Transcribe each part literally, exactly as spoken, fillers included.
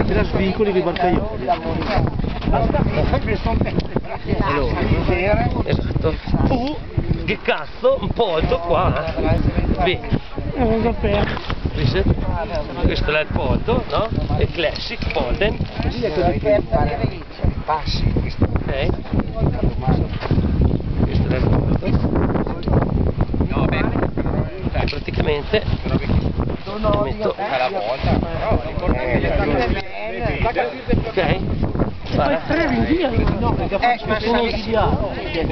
appena svincoli di barcaioli. Allora, esatto. Uh, che cazzo, un poldo qua. Beh, questo è il poldo, no? Il classic polden. Passi. Ok. Questo è il poldo. No, beh, praticamente lo metto alla volta, però ok, guarda. No, perché Eh, ma sono sai- sbagliato.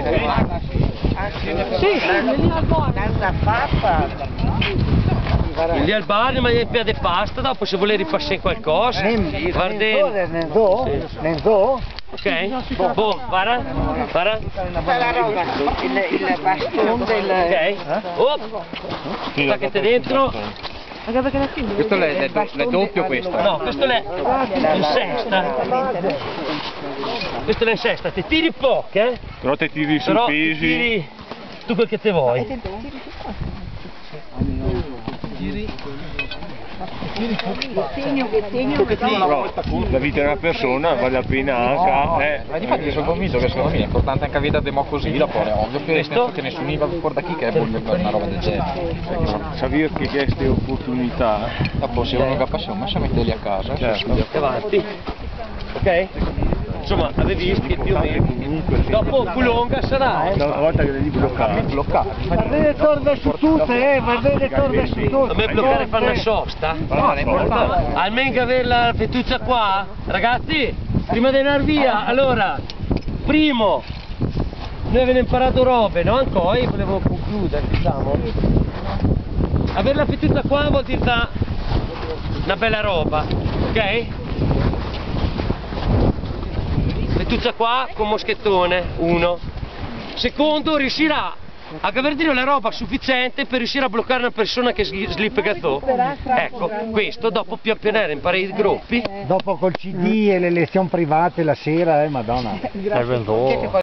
Sì, tanta pappa. Lì al bar ma gli piede pasta, dopo se vuole ripassare qualcosa guarda. Nel zoo? Nel zoo? Ok, boh, boh, guarda, guarda. Il, il bastone del... Ok, oh, staccate dentro. Questo è, è, è doppio questo? No, questo è in sesta. Questo è in sesta, ti tiri poco, eh? Però te tiri sui Però ti pesi. tiri tu quel che te vuoi. Però la vita di una persona vale la pena anche. Eh. Ma difatti sono convinto che secondo me è importante anche la vita demo così, dopo è ovvio che, Questo? che nessuno va fuori da chi che è buono per una roba del genere. Sapere che queste opportunità. Dopo se uno ha passione, ma si mette lì a casa. Certo. E avanti. Ok? Insomma, avevi visto che più o meno. Dopo Culonga sarà, eh? Una volta che le lì bloccate. Bloccati. Va bene, torna su tutte, eh, va bene, torna su tutte. A me bloccare fanno una sosta? No, è importante. Almeno che avere la fettuccia qua, ragazzi, prima di andare via, allora, primo, noi abbiamo imparato robe, no? Ancora, io volevo concludere, diciamo. Avere la fettuccia qua vuol dire da una bella roba, ok? Fettuccia qua con moschettone, uno. Secondo, riuscirà a avere la roba sufficiente per riuscire a bloccare una persona che slip gazzò. Ecco, questo dopo più pianere imparare i gruppi. Dopo col C D e le lezioni private la sera, eh, madonna.